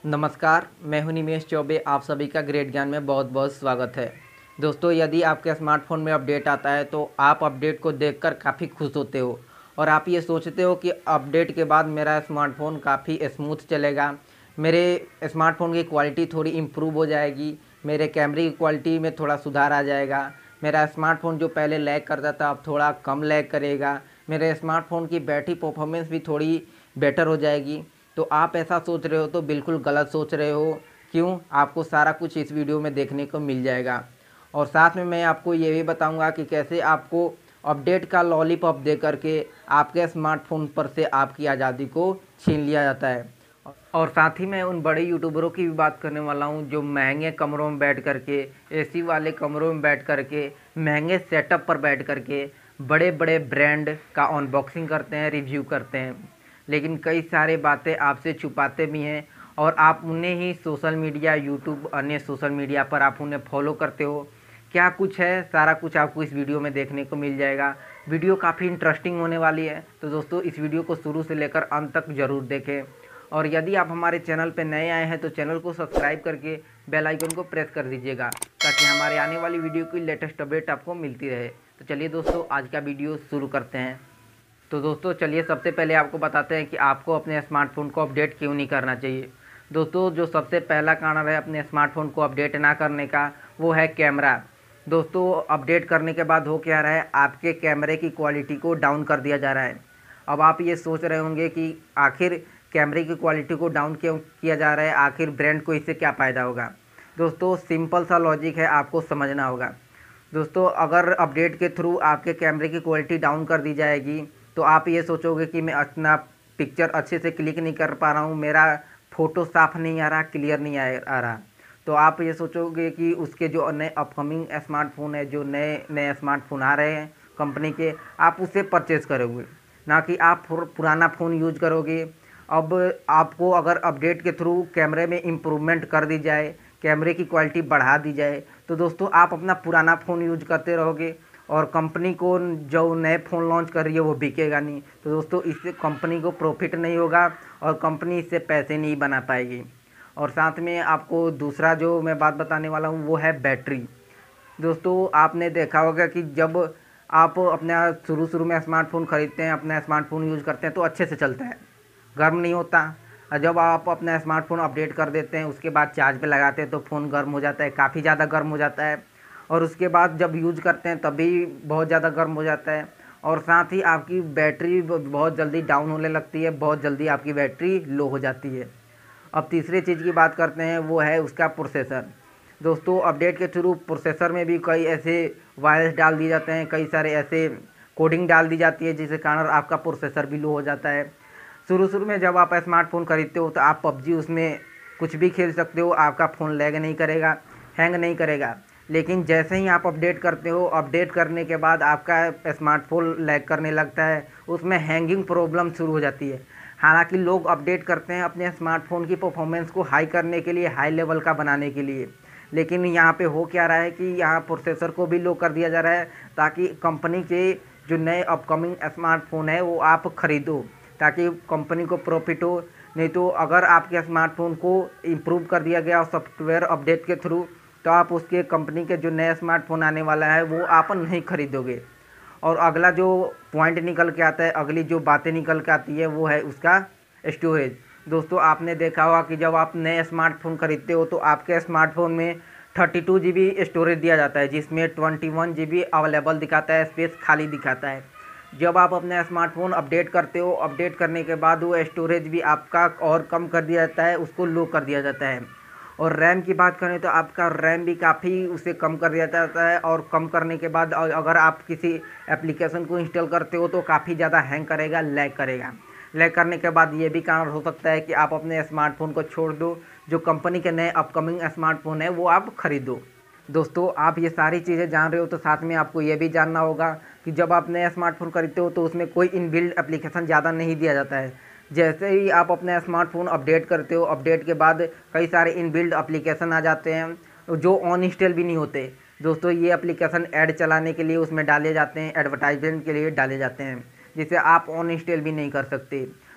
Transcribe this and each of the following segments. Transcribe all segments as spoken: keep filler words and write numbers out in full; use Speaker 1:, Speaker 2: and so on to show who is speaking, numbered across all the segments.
Speaker 1: नमस्कार, मैं हूं निमेश चौबे। आप सभी का ग्रेट ज्ञान में बहुत बहुत स्वागत है। दोस्तों, यदि आपके स्मार्टफ़ोन में अपडेट आता है तो आप अपडेट को देखकर काफ़ी खुश होते हो और आप ये सोचते हो कि अपडेट के बाद मेरा स्मार्टफ़ोन काफ़ी स्मूथ चलेगा, मेरे स्मार्टफ़ोन की क्वालिटी थोड़ी इम्प्रूव हो जाएगी, मेरे कैमरे की क्वालिटी में थोड़ा सुधार आ जाएगा, मेरा स्मार्टफ़ोन जो पहले लैग करता था अब थोड़ा कम लैग करेगा, मेरे स्मार्टफ़ोन की बैटरी परफॉर्मेंस भी थोड़ी बेटर हो जाएगी। तो आप ऐसा सोच रहे हो तो बिल्कुल गलत सोच रहे हो। क्यों? आपको सारा कुछ इस वीडियो में देखने को मिल जाएगा और साथ में मैं आपको ये भी बताऊंगा कि कैसे आपको अपडेट का लॉलीपॉप दे करके आपके स्मार्टफोन पर से आपकी आज़ादी को छीन लिया जाता है। और साथ ही मैं उन बड़े यूट्यूबरों की भी बात करने वाला हूँ जो महंगे कमरों में बैठ करके, एसी वाले कमरों में बैठ करके, महंगे सेटअप पर बैठ करके बड़े बड़े ब्रांड का अनबॉक्सिंग करते हैं, रिव्यू करते हैं, लेकिन कई सारे बातें आपसे छुपाते भी हैं और आप उन्हें ही सोशल मीडिया, यूट्यूब, अन्य सोशल मीडिया पर आप उन्हें फॉलो करते हो। क्या कुछ है, सारा कुछ आपको इस वीडियो में देखने को मिल जाएगा। वीडियो काफ़ी इंटरेस्टिंग होने वाली है, तो दोस्तों इस वीडियो को शुरू से लेकर अंत तक ज़रूर देखें। और यदि आप हमारे चैनल पर नए आए हैं तो चैनल को सब्सक्राइब करके बेल आइकन को प्रेस कर दीजिएगा ताकि हमारे आने वाली वीडियो की लेटेस्ट अपडेट आपको मिलती रहे। तो चलिए दोस्तों, आज का वीडियो शुरू करते हैं। तो दोस्तों चलिए सबसे पहले आपको बताते हैं कि आपको अपने स्मार्टफ़ोन को अपडेट क्यों नहीं करना चाहिए। दोस्तों, जो सबसे पहला कारण है अपने स्मार्टफ़ोन को अपडेट ना करने का, वो है कैमरा। दोस्तों, अपडेट करने के बाद हो क्या रहा है, आपके कैमरे की क्वालिटी को डाउन कर दिया जा रहा है। अब आप ये सोच रहे होंगे कि आखिर कैमरे की क्वालिटी को डाउन क्यों किया जा रहा है, आखिर ब्रांड को इससे क्या फ़ायदा होगा। दोस्तों, सिंपल सा लॉजिक है, आपको समझना होगा। दोस्तों, अगर अपडेट के थ्रू आपके कैमरे की क्वालिटी डाउन कर दी जाएगी तो आप ये सोचोगे कि मैं अपना पिक्चर अच्छे से क्लिक नहीं कर पा रहा हूँ, मेरा फ़ोटो साफ़ नहीं आ रहा, क्लियर नहीं आ आ रहा। तो आप ये सोचोगे कि उसके जो नए अपकमिंग स्मार्टफ़ोन है, जो नए नए स्मार्टफ़ोन आ रहे हैं कंपनी के, आप उसे परचेज़ करोगे, ना कि आप पुराना फ़ोन यूज करोगे। अब आपको अगर अपडेट के थ्रू कैमरे में इम्प्रूवमेंट कर दी जाए, कैमरे की क्वालिटी बढ़ा दी जाए, तो दोस्तों आप अपना पुराना फ़ोन यूज करते रहोगे और कंपनी को जो नए फ़ोन लॉन्च कर रही है वो बिकेगा नहीं। तो दोस्तों, इससे कंपनी को प्रॉफिट नहीं होगा और कंपनी इससे पैसे नहीं बना पाएगी। और साथ में आपको दूसरा जो मैं बात बताने वाला हूँ वो है बैटरी। दोस्तों, आपने देखा होगा कि जब आप अपना शुरू शुरू में स्मार्टफ़ोन ख़रीदते हैं, अपना स्मार्टफ़ोन यूज़ करते हैं तो अच्छे से चलता है, गर्म नहीं होता। और जब आप अपना स्मार्टफ़ोन अपडेट कर देते हैं, उसके बाद चार्ज पे लगाते हैं तो फ़ोन गर्म हो जाता है, काफ़ी ज़्यादा गर्म हो जाता है। और उसके बाद जब यूज़ करते हैं तभी बहुत ज़्यादा गर्म हो जाता है और साथ ही आपकी बैटरी बहुत जल्दी डाउन होने लगती है, बहुत जल्दी आपकी बैटरी लो हो जाती है। अब तीसरी चीज़ की बात करते हैं, वो है उसका प्रोसेसर। दोस्तों, अपडेट के थ्रू प्रोसेसर में भी कई ऐसे वायरस डाल दिए जाते हैं, कई सारे ऐसे कोडिंग डाल दी जाती है जिसके कारण आपका प्रोसेसर भी लो हो जाता है। शुरू शुरू में जब आप स्मार्टफ़ोन खरीदते हो तो आप पबजी उसमें कुछ भी खेल सकते हो, आपका फ़ोन लैग नहीं करेगा, हैंग नहीं करेगा। लेकिन जैसे ही आप अपडेट करते हो, अपडेट करने के बाद आपका स्मार्टफ़ोन लैग करने लगता है, उसमें हैंगिंग प्रॉब्लम शुरू हो जाती है। हालांकि लोग अपडेट करते हैं अपने स्मार्टफ़ोन की परफॉर्मेंस को हाई करने के लिए, हाई लेवल का बनाने के लिए, लेकिन यहाँ पे हो क्या रहा है कि यहाँ प्रोसेसर को भी लो कर दिया जा रहा है ताकि कंपनी के जो नए अपकमिंग स्मार्टफ़ोन है वो आप ख़रीदो, ताकि कंपनी को प्रॉफिट हो। नहीं तो अगर आपके स्मार्टफ़ोन को इम्प्रूव कर दिया गया सॉफ्टवेयर अपडेट के थ्रू, तो आप उसके कंपनी के जो नया स्मार्टफ़ोन आने वाला है वो आप नहीं खरीदोगे। और अगला जो पॉइंट निकल के आता है, अगली जो बातें निकल के आती है वो है उसका स्टोरेज। दोस्तों, आपने देखा होगा कि जब आप नए स्मार्टफ़ोन खरीदते हो तो आपके स्मार्टफ़ोन में thirty two G B storage दिया जाता है, जिसमें twenty one G B available दिखाता है, स्पेस खाली दिखाता है। जब आप अपना स्मार्टफ़ोन अपडेट करते हो, अपडेट करने के बाद वो स्टोरेज भी आपका और कम कर दिया जाता है, उसको लो कर दिया जाता है। और रैम की बात करें तो आपका रैम भी काफ़ी उसे कम कर दिया जाता है और कम करने के बाद अगर आप किसी एप्लीकेशन को इंस्टॉल करते हो तो काफ़ी ज़्यादा हैंग करेगा, लैग करेगा। लैग करने के बाद ये भी कारण हो सकता है कि आप अपने स्मार्टफ़ोन को छोड़ दो, जो कंपनी के नए अपकमिंग स्मार्टफ़ोन है वो आप खरीदो। दोस्तों, आप ये सारी चीज़ें जान रहे हो तो साथ में आपको ये भी जानना होगा कि जब आप नया स्मार्टफ़ोन खरीदते हो तो उसमें कोई इनबिल्ट एप्लीकेशन ज़्यादा नहीं दिया जाता है। जैसे ही आप अपना स्मार्टफ़ोन अपडेट करते हो, अपडेट के बाद कई सारे इनबिल्ट एप्लीकेशन आ जाते हैं जो ऑन इंस्टॉल भी नहीं होते। दोस्तों, ये एप्लीकेशन ऐड चलाने के लिए उसमें डाले जाते हैं, एडवर्टाइजमेंट के लिए डाले जाते हैं, जिसे आप ऑन इंस्टॉल भी नहीं कर सकते।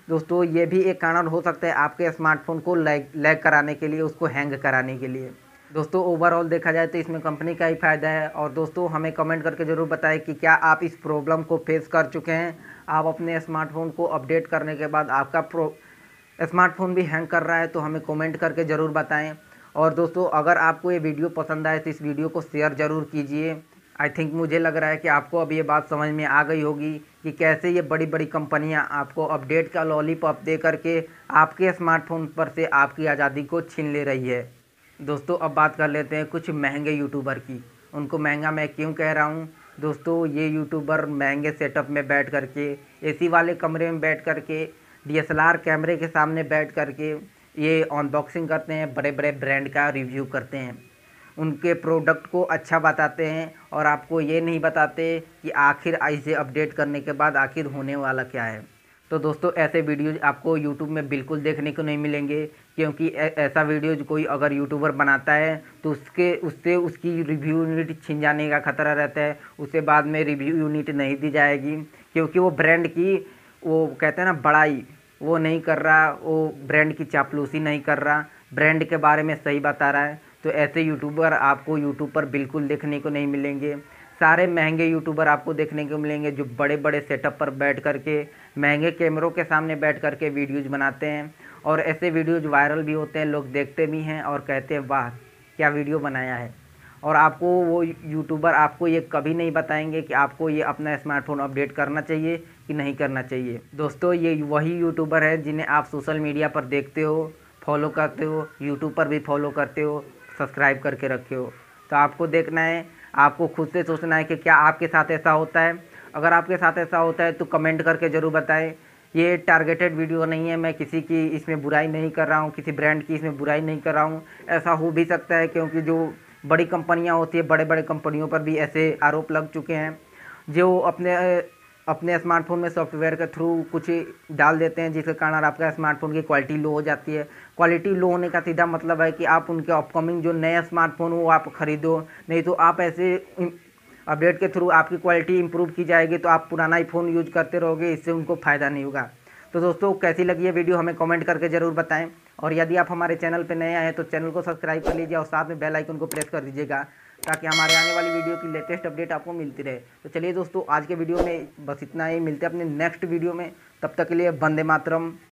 Speaker 1: दोस्तों ये भी एक कारण हो सकता है आपके स्मार्टफोन को लैग लैग कराने के लिए, उसको हैंग कराने के लिए। दोस्तों ओवरऑल देखा जाए तो इसमें कंपनी का ही फ़ायदा है। और दोस्तों हमें कमेंट करके ज़रूर बताएं कि क्या आप इस प्रॉब्लम को फेस कर चुके हैं। आप अपने स्मार्टफोन को अपडेट करने के बाद आपका प्रो स्मार्टफोन भी हैंग कर रहा है तो हमें कमेंट करके ज़रूर बताएं। और दोस्तों अगर आपको ये वीडियो पसंद आए तो इस वीडियो को शेयर ज़रूर कीजिए। आई थिंक मुझे लग रहा है कि आपको अब ये बात समझ में आ गई होगी कि कैसे ये बड़ी बड़ी कंपनियां आपको अपडेट का लॉलीपॉप दे करके आपके स्मार्टफोन पर से आपकी आज़ादी को छीन ले रही है। दोस्तों अब बात कर लेते हैं कुछ महंगे यूट्यूबर की। उनको महंगा मैं क्यों कह रहा हूँ? दोस्तों ये यूट्यूबर महंगे सेटअप में बैठ करके, एसी वाले कमरे में बैठ करके, डीएसएलआर कैमरे के सामने बैठ करके ये अनबॉक्सिंग करते हैं, बड़े बड़े ब्रांड का रिव्यू करते हैं, उनके प्रोडक्ट को अच्छा बताते हैं और आपको ये नहीं बताते कि आखिर इसे अपडेट करने के बाद आखिर होने वाला क्या है। तो दोस्तों ऐसे वीडियोज़ आपको यूट्यूब में बिल्कुल देखने को नहीं मिलेंगे, क्योंकि ऐसा वीडियोज़ कोई अगर यूट्यूबर बनाता है तो उसके उससे उसकी रिव्यू यूनिट छिन जाने का खतरा रहता है। उसे बाद में रिव्यू यूनिट नहीं दी जाएगी, क्योंकि वो ब्रांड की, वो कहते हैं ना, बड़ाई वो नहीं कर रहा, वो ब्रांड की चापलूसी नहीं कर रहा, ब्रांड के बारे में सही बता रहा है। तो ऐसे यूट्यूबर आपको यूट्यूब पर बिल्कुल देखने को नहीं मिलेंगे। सारे महंगे यूट्यूबर आपको देखने को मिलेंगे जो बड़े बड़े सेटअप पर बैठ करके, महंगे कैमरों के सामने बैठ करके वीडियोज़ बनाते हैं। और ऐसे वीडियोज़ वायरल भी होते हैं, लोग देखते भी हैं और कहते हैं वाह क्या वीडियो बनाया है। और आपको वो यूट्यूबर आपको ये कभी नहीं बताएंगे कि आपको ये अपना स्मार्टफोन अपडेट करना चाहिए कि नहीं करना चाहिए। दोस्तों ये वही यूट्यूबर है जिन्हें आप सोशल मीडिया पर देखते हो, फॉलो करते हो, यूट्यूब पर भी फॉलो करते हो, सब्सक्राइब करके रखे हो। तो आपको देखना है, आपको खुद से सोचना है कि क्या आपके साथ ऐसा होता है। अगर आपके साथ ऐसा होता है तो कमेंट करके ज़रूर बताएं। ये टारगेटेड वीडियो नहीं है, मैं किसी की इसमें बुराई नहीं कर रहा हूँ, किसी ब्रांड की इसमें बुराई नहीं कर रहा हूँ। ऐसा हो भी सकता है क्योंकि जो बड़ी कंपनियां होती है, बड़े बड़े कंपनियों पर भी ऐसे आरोप लग चुके हैं जो अपने अपने स्मार्टफोन में सॉफ्टवेयर के थ्रू कुछ डाल देते हैं जिसके कारण आपका स्मार्टफोन की क्वालिटी लो हो जाती है। क्वालिटी लो होने का सीधा मतलब है कि आप उनके अपकमिंग जो नया स्मार्टफोन हो आप ख़रीदो, नहीं तो आप ऐसे अपडेट के थ्रू आपकी क्वालिटी इंप्रूव की जाएगी तो आप पुराना ही फ़ोन यूज करते रहोगे, इससे उनको फ़ायदा नहीं होगा। तो दोस्तों कैसी लगी ये वीडियो हमें कमेंट करके ज़रूर बताएं। और यदि आप हमारे चैनल पर नए आए हैं तो चैनल को सब्सक्राइब कर लीजिए और साथ में बेल आइकन को प्रेस कर दीजिएगा ताकि हमारे आने वाली वीडियो की लेटेस्ट अपडेट आपको मिलती रहे। तो चलिए दोस्तों आज के वीडियो में बस इतना ही, मिलते हैं अपने नेक्स्ट वीडियो में। तब तक के लिए वंदे मातरम।